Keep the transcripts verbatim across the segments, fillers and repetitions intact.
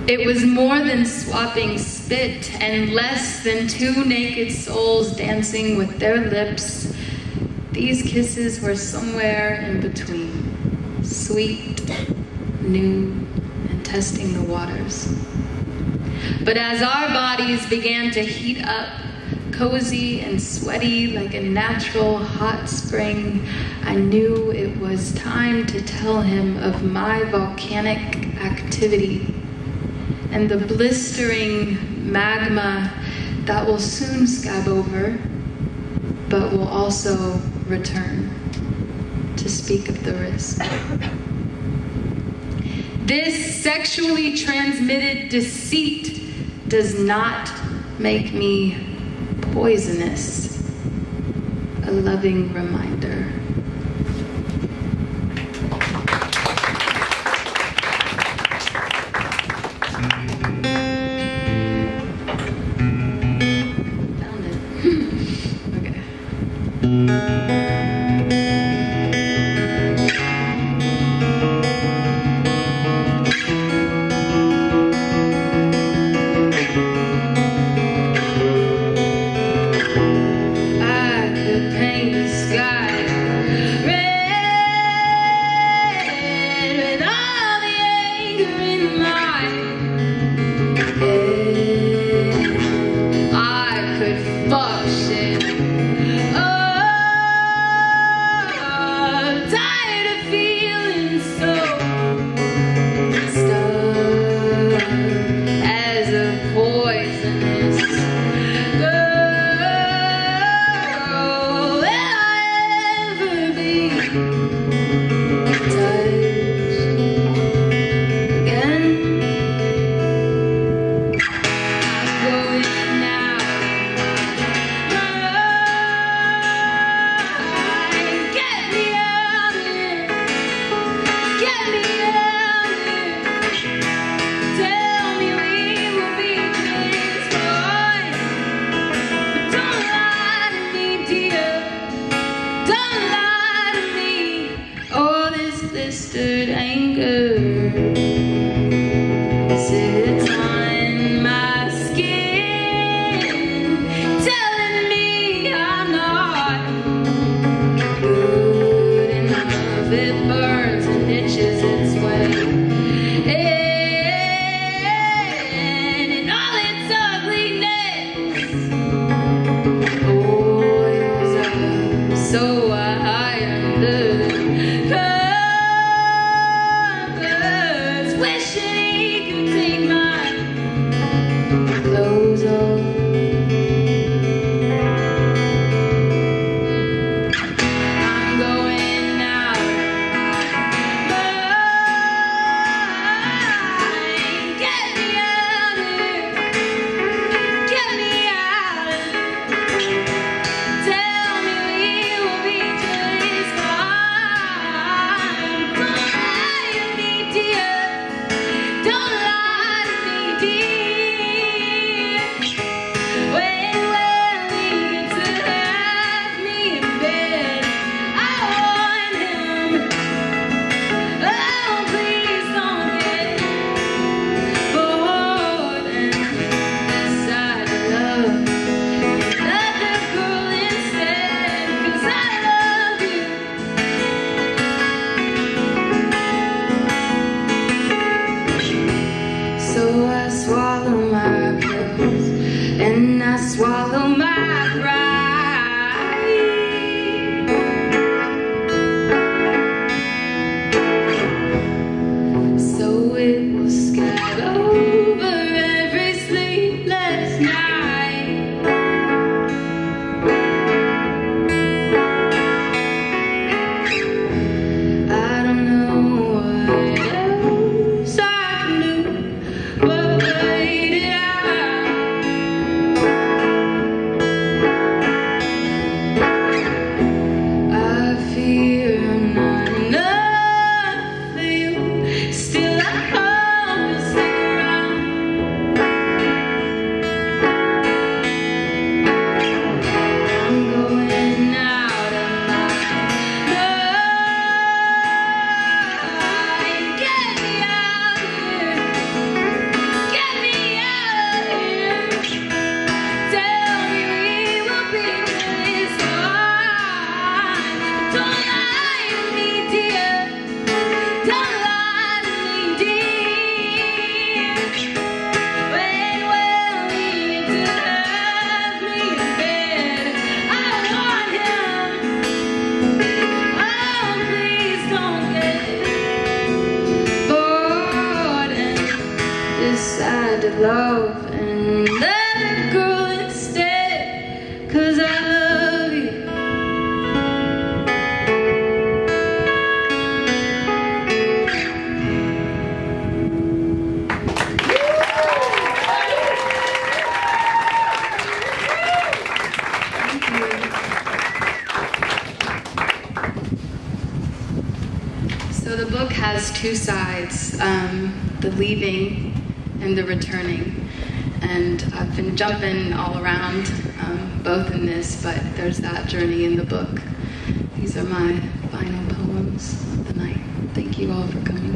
It was more than swapping spit and less than two naked souls dancing with their lips. These kisses were somewhere in between, sweet, new, and testing the waters. But as our bodies began to heat up, cozy and sweaty like a natural hot spring, I knew it was time to tell him of my volcanic activity and the blistering magma that will soon scab over, but will also return to speak of the risk. This sexually transmitted deceit does not make me poisonous, a loving reminder. Found it. Okay. Blistered anger sits on my skin, telling me I'm not good enough. It burns and itches its way, and in all its ugliness boils up. So I under and I swallow my pride. So it will scab over every sleepless night. I don't know what else I can do but wait it out. sad to love and let it go instead, 'cause I love you. So the book has two sides, um, the leaving and the returning. And I've been jumping all around, um, both in this, but there's that journey in the book. These are my final poems of the night. Thank you all for coming.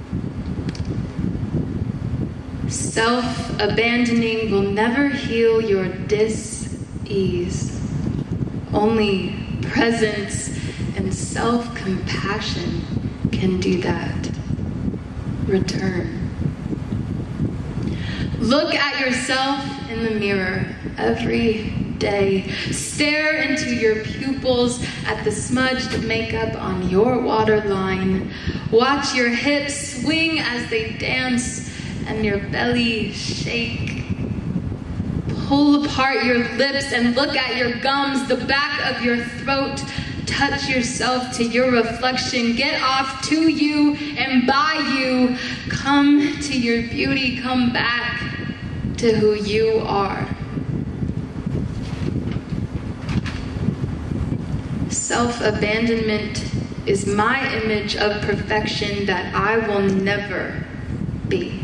Self-abandoning will never heal your dis-ease. Only presence and self-compassion can do that. Return. Look at yourself in the mirror every day. Stare into your pupils at the smudged makeup on your waterline. Watch your hips swing as they dance and your belly shake. Pull apart your lips and look at your gums, the back of your throat. Touch yourself to your reflection. Get off to you and by you. Come to your beauty. Come back to who you are. Self-abandonment is my image of perfection that I will never be.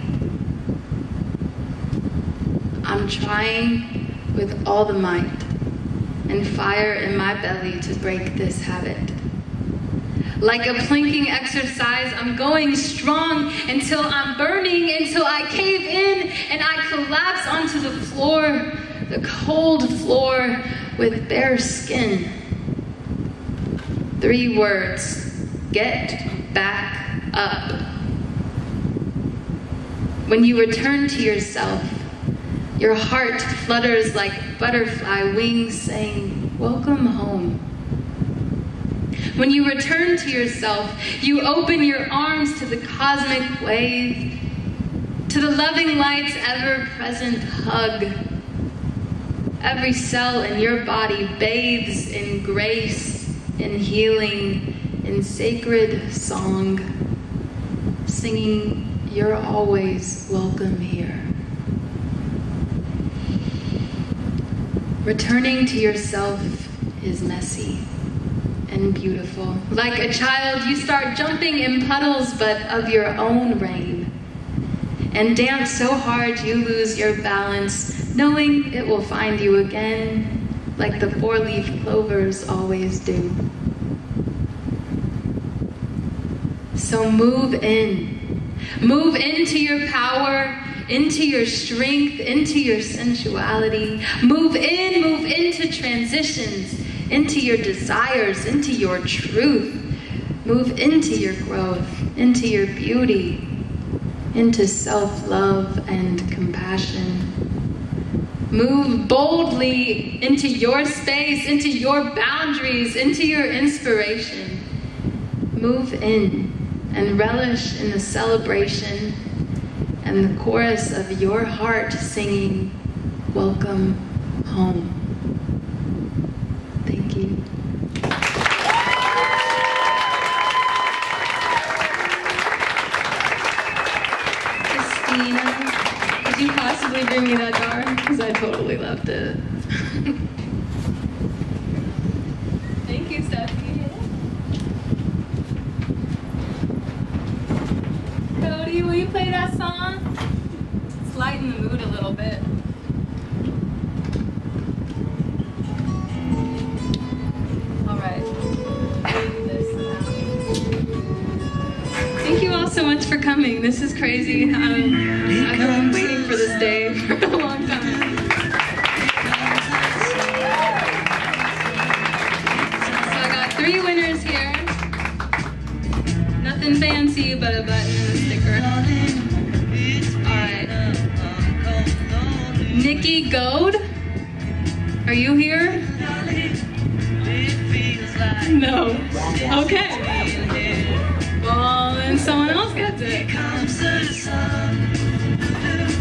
I'm trying with all the might and fire in my belly to break this habit. Like a planking exercise, I'm going strong until I'm burning, until I cave in and I collapse onto the floor, the cold floor with bare skin. Three words: get back up. When you return to yourself, your heart flutters like butterfly wings saying, welcome home. When you return to yourself, you open your arms to the cosmic wave, to the loving light's ever-present hug. Every cell in your body bathes in grace, in healing, in sacred song, singing, you're always welcome here. Returning to yourself is messy and beautiful. Like a child, you start jumping in puddles, but of your own rain. And dance so hard you lose your balance, knowing it will find you again, like the four-leaf clovers always do. So move in. Move into your power, into your strength, into your sensuality. Move in, move into transitions, into your desires, into your truth. Move into your growth, into your beauty, into self-love and compassion. Move boldly into your space, into your boundaries, into your inspiration. Move in and relish in the celebration and the chorus of your heart singing, welcome home. Thank you. Christina, could you possibly bring me that jar? Because I totally loved it. Thank you, Steffi. Cody, will you play that song? Let's lighten the mood a little bit. All right. Thank you all so much for coming. This is crazy. Um, I've been waiting for this day for a long time. So I got three winners here. Nothing fancy, but a button and a sticker. Alright. Nikki Goad? Are you here? No. Okay. Well, then someone else gets it.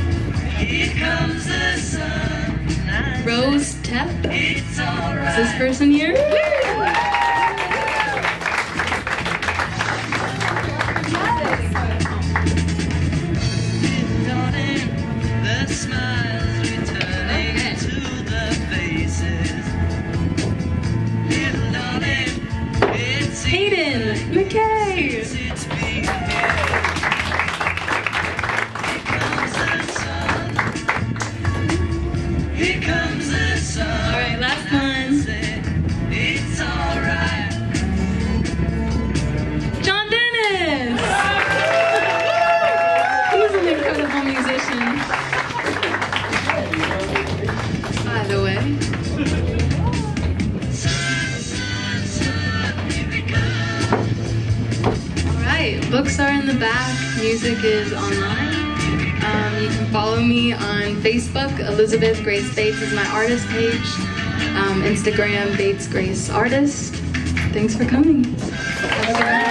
Rose Tepp. Is this person here? Hayden McKay. All right, last one. John Dennis. He's an incredible musician. By the way. Books are in the back, music is online. Um, you can follow me on Facebook. Elizabeth Grace Bates is my artist page. Um, Instagram, Bates Grace Artist. Thanks for coming. Have a good night.